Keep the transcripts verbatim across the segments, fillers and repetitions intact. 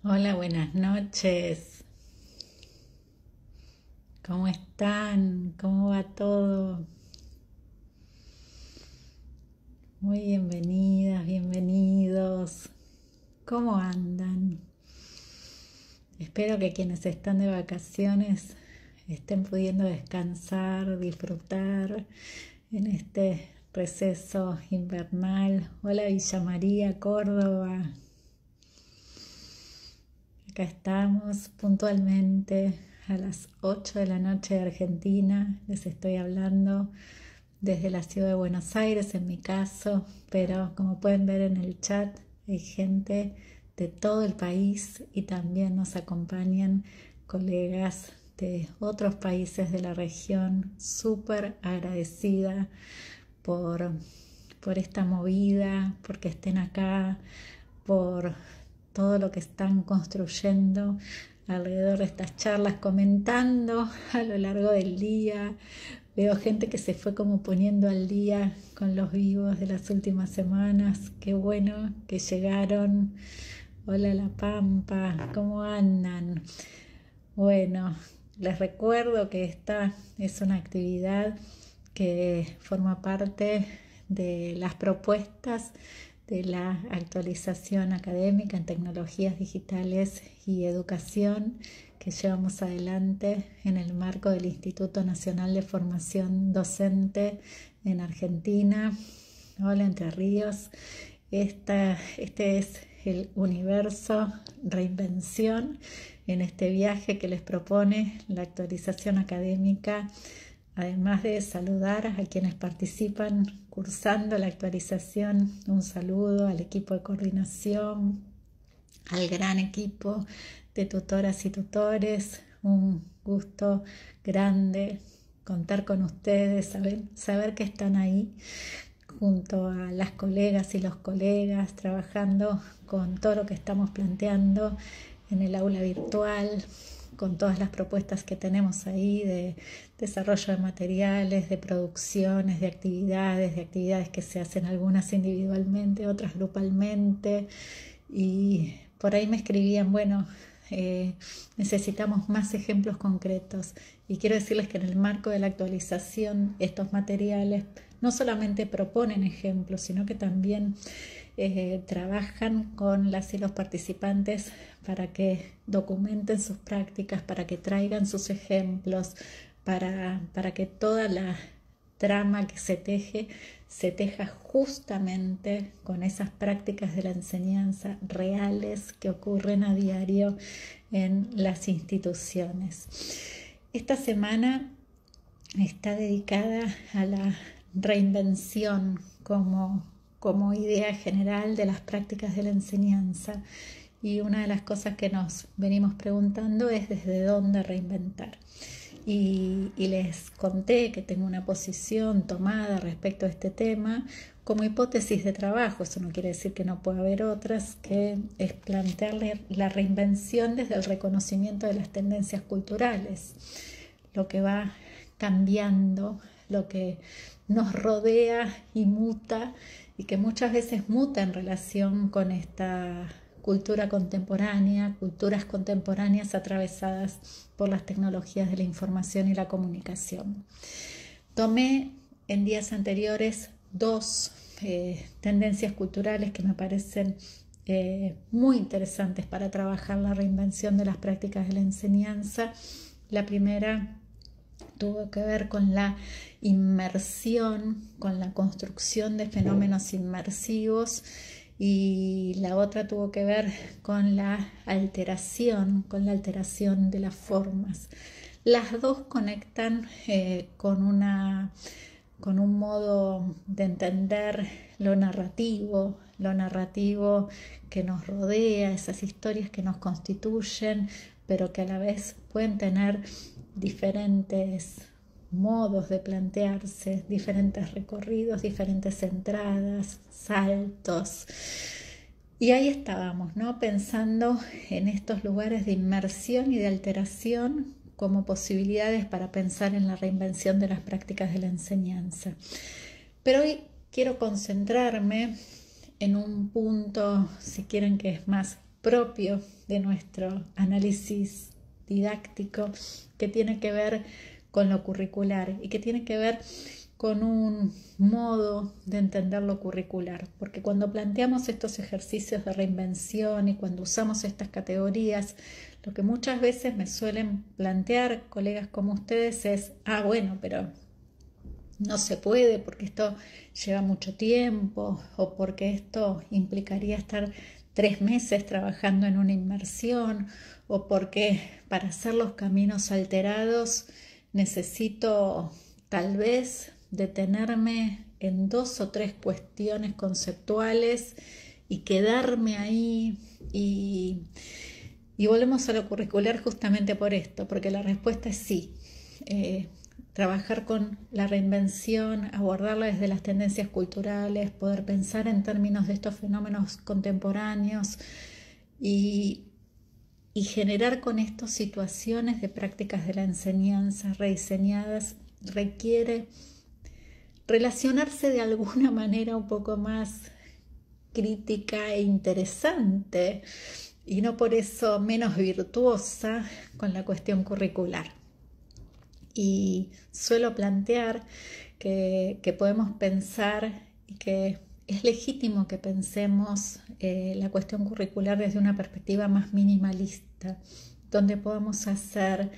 Hola, buenas noches. ¿Cómo están? ¿Cómo va todo? Muy bienvenidas, bienvenidos. ¿Cómo andan? Espero que quienes están de vacaciones estén pudiendo descansar, disfrutar en este receso invernal. Hola, Villa María, Córdoba. Acá estamos puntualmente a las ocho de la noche de Argentina. Les estoy hablando desde la ciudad de Buenos Aires en mi caso, pero como pueden ver en el chat hay gente de todo el país y también nos acompañan colegas de otros países de la región. Súper agradecida por, por esta movida, porque estén acá, por todo lo que están construyendo alrededor de estas charlas, comentando a lo largo del día. Veo gente que se fue como poniendo al día con los vivos de las últimas semanas. Qué bueno que llegaron. Hola La Pampa, ¿cómo andan? Bueno, les recuerdo que esta es una actividad que forma parte de las propuestas de la actualización académica en tecnologías digitales y educación que llevamos adelante en el marco del Instituto Nacional de Formación Docente en Argentina. Hola, Entre Ríos. Esta, este es el universo Reinvención en este viaje que les propone la actualización académica. Además de saludar a quienes participan cursando la actualización, un saludo al equipo de coordinación, al gran equipo de tutoras y tutores. Un gusto grande contar con ustedes, saber, saber que están ahí junto a las colegas y los colegas, trabajando con todo lo que estamos planteando en el aula virtual, con todas las propuestas que tenemos ahí de desarrollo de materiales, de producciones, de actividades, de actividades que se hacen algunas individualmente, otras grupalmente. Y por ahí me escribían, bueno, eh, necesitamos más ejemplos concretos. Y quiero decirles que en el marco de la actualización, estos materiales no solamente proponen ejemplos, sino que también eh, trabajan con las y los participantes para que documenten sus prácticas, para que traigan sus ejemplos, para, para que toda la trama que se teje, se teja justamente con esas prácticas de la enseñanza reales que ocurren a diario en las instituciones. Esta semana está dedicada a la reinvención como, como idea general de las prácticas de la enseñanza, y una de las cosas que nos venimos preguntando es desde dónde reinventar. Y, y les conté que tengo una posición tomada respecto a este tema como hipótesis de trabajo. Eso no quiere decir que no pueda haber otras, que es plantearle la reinvención desde el reconocimiento de las tendencias culturales, lo que va cambiando, lo que nos rodea y muta, y que muchas veces muta en relación con esta cultura contemporánea, culturas contemporáneas atravesadas por las tecnologías de la información y la comunicación. Tomé en días anteriores dos eh, tendencias culturales que me parecen eh, muy interesantes para trabajar la reinvención de las prácticas de la enseñanza. La primera tuvo que ver con la inmersión, con la construcción de fenómenos inmersivos, y la otra tuvo que ver con la alteración, con la alteración de las formas. Las dos conectan eh, con, una, con un modo de entender lo narrativo, lo narrativo que nos rodea, esas historias que nos constituyen, pero que a la vez pueden tener diferentes modos de plantearse, diferentes recorridos, diferentes entradas, saltos. Y ahí estábamos, ¿no? Pensando en estos lugares de inmersión y de alteración como posibilidades para pensar en la reinvención de las prácticas de la enseñanza. Pero hoy quiero concentrarme en un punto, si quieren, que es más propio de nuestro análisis didáctico que tiene que ver con lo curricular y que tiene que ver con un modo de entender lo curricular, porque cuando planteamos estos ejercicios de reinvención y cuando usamos estas categorías, lo que muchas veces me suelen plantear colegas como ustedes es, ah, bueno, pero no se puede porque esto lleva mucho tiempo o porque esto implicaría estar tres meses trabajando en una inmersión o porque para hacer los caminos alterados necesito tal vez detenerme en dos o tres cuestiones conceptuales y quedarme ahí y, y volvemos a lo curricular justamente por esto, porque la respuesta es sí. Eh, trabajar con la reinvención, abordarla desde las tendencias culturales, poder pensar en términos de estos fenómenos contemporáneos y, y generar con esto situaciones de prácticas de la enseñanza rediseñadas requiere relacionarse de alguna manera un poco más crítica e interesante y no por eso menos virtuosa con la cuestión curricular. Y suelo plantear que, que podemos pensar y que es legítimo que pensemos eh, la cuestión curricular desde una perspectiva más minimalista, donde podamos hacer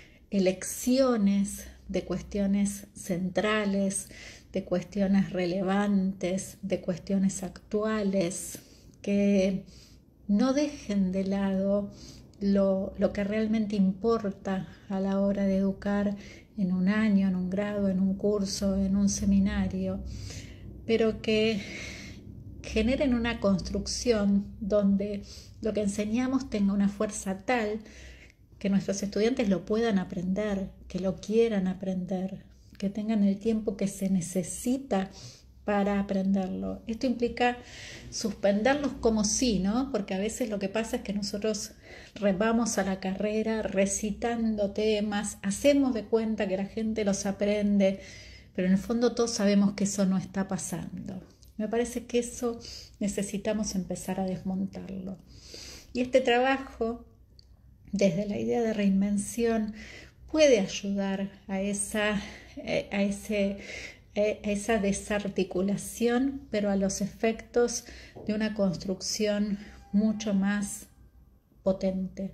elecciones de cuestiones centrales, de cuestiones relevantes, de cuestiones actuales, que no dejen de lado lo, lo que realmente importa a la hora de educar en un año, en un grado, en un curso, en un seminario, pero que generen una construcción donde lo que enseñamos tenga una fuerza tal que nuestros estudiantes lo puedan aprender, que lo quieran aprender, que tengan el tiempo que se necesita para aprenderlo. Esto implica suspenderlos como sí, ¿no? Porque a veces lo que pasa es que nosotros vamos a la carrera recitando temas, hacemos de cuenta que la gente los aprende, pero en el fondo todos sabemos que eso no está pasando. Me parece que eso necesitamos empezar a desmontarlo. Y este trabajo, desde la idea de reinvención, puede ayudar a esa, a ese, a esa desarticulación, pero a los efectos de una construcción mucho más potente.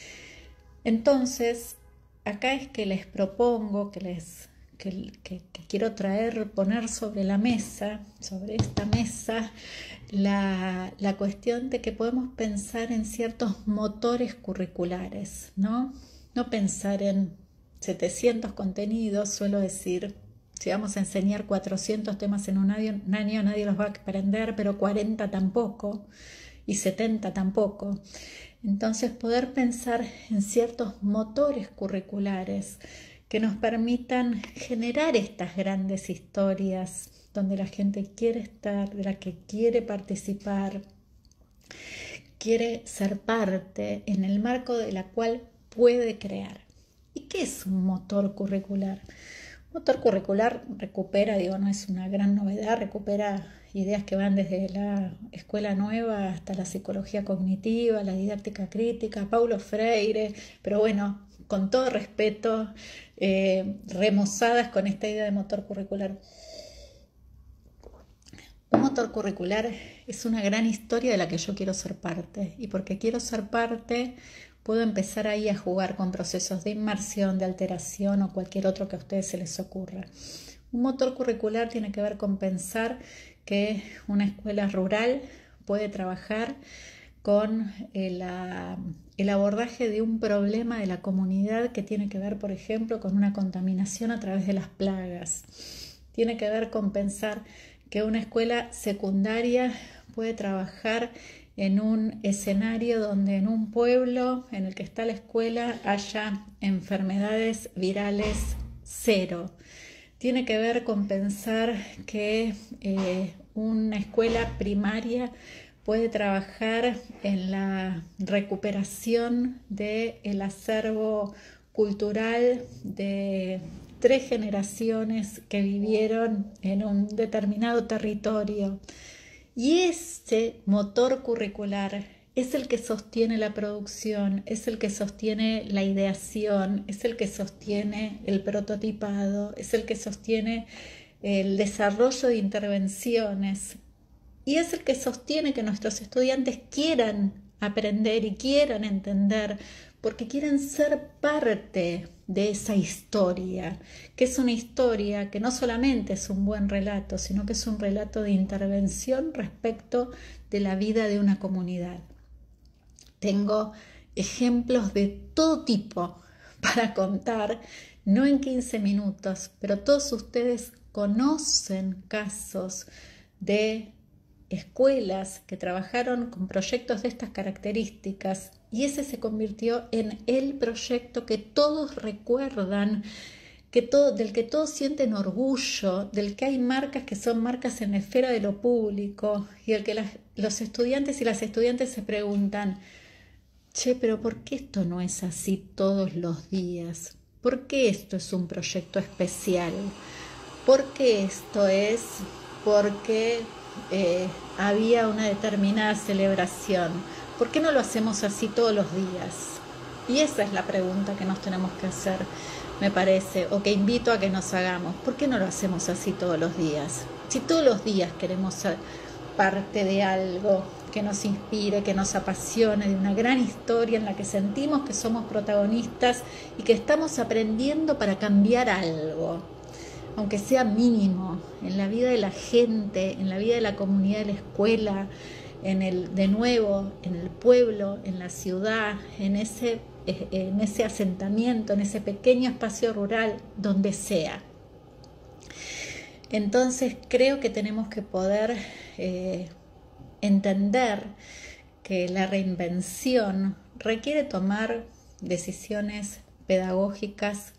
Entonces, acá es que les propongo, que les que, que, que quiero traer, poner sobre la mesa, sobre esta mesa, la, la cuestión de que podemos pensar en ciertos motores curriculares, ¿no? No pensar en setecientos contenidos, suelo decir, si vamos a enseñar cuatrocientos temas en un año, un año nadie los va a aprender, pero cuarenta tampoco y setenta tampoco. Entonces poder pensar en ciertos motores curriculares que nos permitan generar estas grandes historias donde la gente quiere estar, de la que quiere participar, quiere ser parte, en el marco de la cual puede crear. ¿Y qué es un motor curricular? Un motor curricular recupera, digo, no es una gran novedad, recupera ideas que van desde la escuela nueva hasta la psicología cognitiva, la didáctica crítica, Paulo Freire, pero bueno, con todo respeto, eh, remozadas con esta idea de motor curricular. Un motor curricular es una gran historia de la que yo quiero ser parte, y porque quiero ser parte puedo empezar ahí a jugar con procesos de inmersión, de alteración o cualquier otro que a ustedes se les ocurra. Un motor curricular tiene que ver con pensar que una escuela rural puede trabajar con el, el abordaje de un problema de la comunidad que tiene que ver, por ejemplo, con una contaminación a través de las plagas. Tiene que ver con pensar que una escuela secundaria puede trabajar en un escenario donde en un pueblo en el que está la escuela haya enfermedades virales cero. Tiene que ver con pensar que eh, una escuela primaria puede trabajar en la recuperación del acervo cultural de tres generaciones que vivieron en un determinado territorio. Y ese motor curricular es el que sostiene la producción, es el que sostiene la ideación, es el que sostiene el prototipado, es el que sostiene el desarrollo de intervenciones y es el que sostiene que nuestros estudiantes quieran aprender y quieran entender porque quieren ser parte de esa historia, que es una historia que no solamente es un buen relato, sino que es un relato de intervención respecto de la vida de una comunidad. Tengo ejemplos de todo tipo para contar, no en quince minutos, pero todos ustedes conocen casos de escuelas que trabajaron con proyectos de estas características y ese se convirtió en el proyecto que todos recuerdan, que todo, del que todos sienten orgullo, del que hay marcas que son marcas en la esfera de lo público y el que las, los estudiantes y las estudiantes se preguntan, che, pero ¿por qué esto no es así todos los días? ¿Por qué esto es un proyecto especial? ¿Por qué esto es? Porque eh, había una determinada celebración. ¿Por qué no lo hacemos así todos los días? Y esa es la pregunta que nos tenemos que hacer, me parece, o que invito a que nos hagamos. ¿Por qué no lo hacemos así todos los días? Si todos los días queremos ser parte de algo que nos inspire, que nos apasione, de una gran historia en la que sentimos que somos protagonistas y que estamos aprendiendo para cambiar algo, aunque sea mínimo, en la vida de la gente, en la vida de la comunidad de la escuela, en el, de nuevo, en el pueblo, en la ciudad, en ese, en ese asentamiento, en ese pequeño espacio rural, donde sea. Entonces creo que tenemos que poder eh, entender que la reinvención requiere tomar decisiones pedagógicas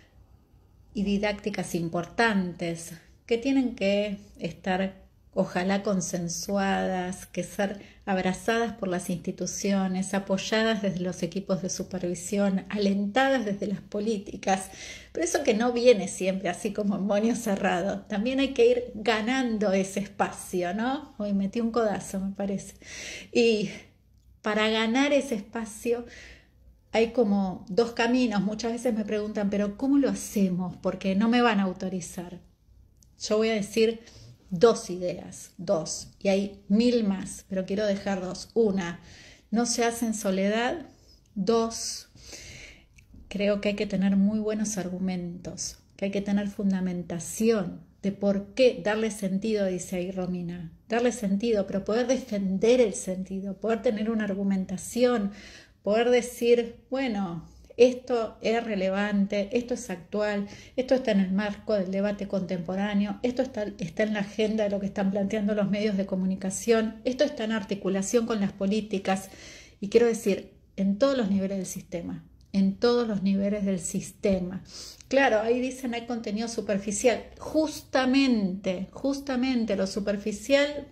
y didácticas importantes que tienen que estar ojalá consensuadas, que ser abrazadas por las instituciones, apoyadas desde los equipos de supervisión, alentadas desde las políticas, pero eso que no viene siempre así como en moño cerrado, también hay que ir ganando ese espacio, ¿no? Hoy metí un codazo, me parece. Y para ganar ese espacio hay como dos caminos. Muchas veces me preguntan, pero ¿cómo lo hacemos? Porque no me van a autorizar. Yo voy a decir dos ideas, dos, y hay mil más, pero quiero dejar dos. Una, no se hace en soledad. Dos, creo que hay que tener muy buenos argumentos, que hay que tener fundamentación de por qué darle sentido, dice ahí Romina, darle sentido, pero poder defender el sentido, poder tener una argumentación, poder decir, bueno, esto es relevante, esto es actual, esto está en el marco del debate contemporáneo, esto está, está en la agenda de lo que están planteando los medios de comunicación, esto está en articulación con las políticas y quiero decir, en todos los niveles del sistema, en todos los niveles del sistema. Claro, ahí dicen hay contenido superficial, justamente, justamente lo superficial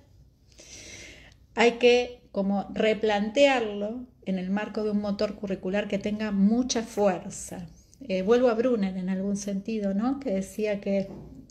hay que como replantearlo en el marco de un motor curricular que tenga mucha fuerza. Eh, vuelvo a Brunner en algún sentido, ¿no? Que decía que,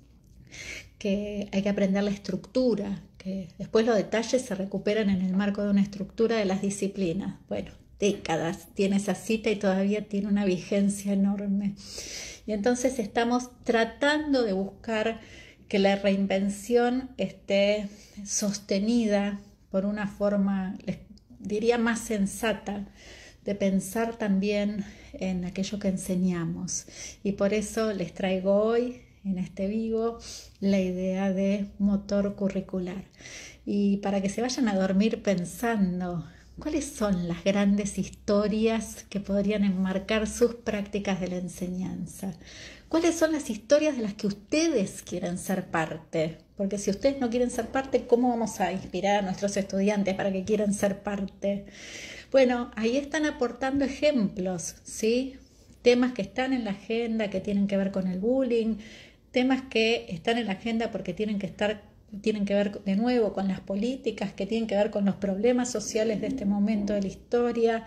que hay que aprender la estructura, que después los detalles se recuperan en el marco de una estructura de las disciplinas. Bueno, décadas tiene esa cita y todavía tiene una vigencia enorme. Y entonces estamos tratando de buscar que la reinvención esté sostenida por una forma, les diría, más sensata de pensar también en aquello que enseñamos. Y por eso les traigo hoy, en este vivo, la idea de motor curricular. Y para que se vayan a dormir pensando, ¿cuáles son las grandes historias que podrían enmarcar sus prácticas de la enseñanza? ¿Cuáles son las historias de las que ustedes quieren ser parte? Porque si ustedes no quieren ser parte, ¿cómo vamos a inspirar a nuestros estudiantes para que quieran ser parte? Bueno, ahí están aportando ejemplos, ¿sí? Temas que están en la agenda que tienen que ver con el bullying, temas que están en la agenda porque tienen que estar, tienen que ver de nuevo con las políticas, que tienen que ver con los problemas sociales de este momento de la historia.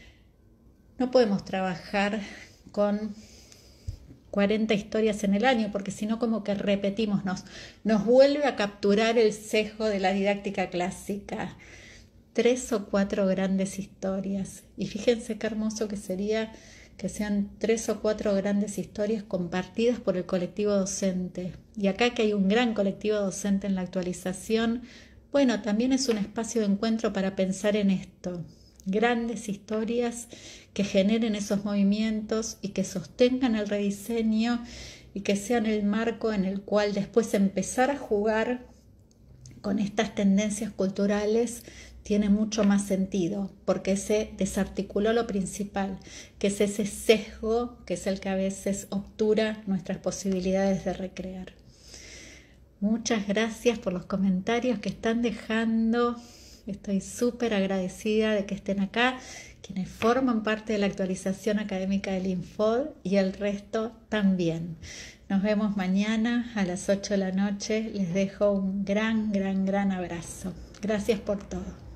No podemos trabajar con cuarenta historias en el año, porque si no como que repetimos, nos, nos vuelve a capturar el sesgo de la didáctica clásica. tres o cuatro grandes historias. Y fíjense qué hermoso que sería que sean tres o cuatro grandes historias compartidas por el colectivo docente. Y acá que hay un gran colectivo docente en la actualización, bueno, también es un espacio de encuentro para pensar en esto. Grandes historias que generen esos movimientos y que sostengan el rediseño y que sean el marco en el cual después empezar a jugar con estas tendencias culturales tiene mucho más sentido, porque se desarticuló lo principal, que es ese sesgo que es el que a veces obtura nuestras posibilidades de recrear. Muchas gracias por los comentarios que están dejando. Estoy súper agradecida de que estén acá, quienes forman parte de la actualización académica del Infod y el resto también. Nos vemos mañana a las ocho de la noche. Les dejo un gran, gran, gran abrazo. Gracias por todo.